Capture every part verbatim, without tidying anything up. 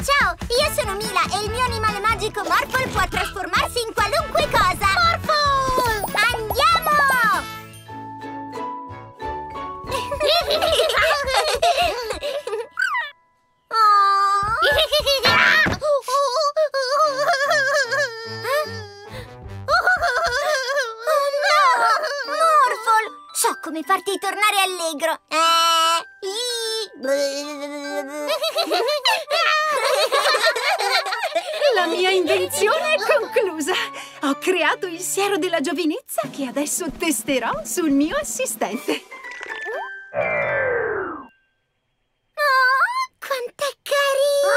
Ciao, io sono Mila e il mio animale magico Morphle può trasformarsi in qualunque cosa! Morphle! Andiamo! Oh no! Morphle! So come farti tornare allegro! Eh... La mia invenzione è conclusa! Ho creato il siero della giovinezza che adesso testerò sul mio assistente. Oh, quant'è carino!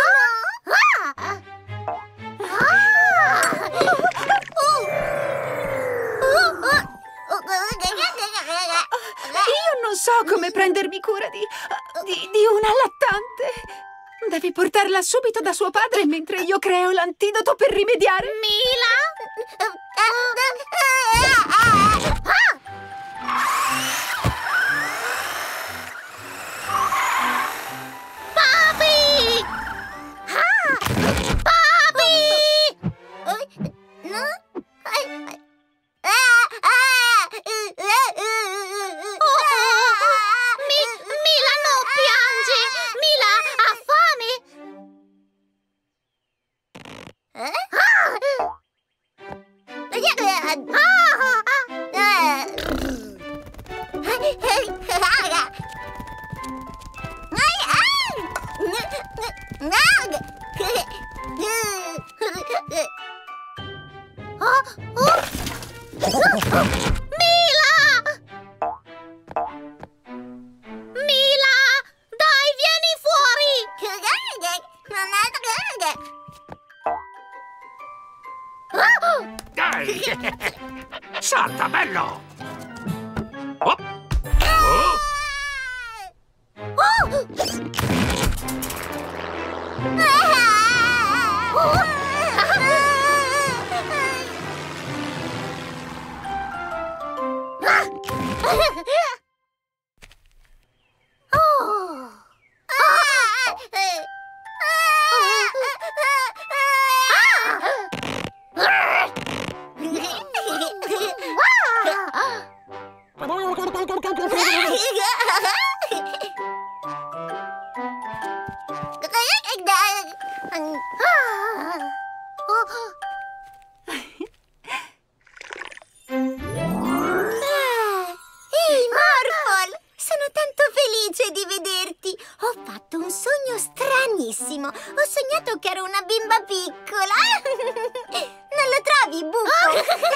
Io non so come prendermi cura di, di, di una lattante. Devi portarla subito da suo padre mentre io creo l'antidoto per rimediare. Mila? Papi! Papi! No? Mila, non piangi! Mila ha fame! Mila! Mila! Dai, vieni fuori! Dai! Salta, bello! Oh. Oh. Ehi, Morphle! Sono tanto felice di vederti! Ho fatto un sogno stranissimo! Ho sognato che ero una bimba piccola! Non lo trovi, buffo?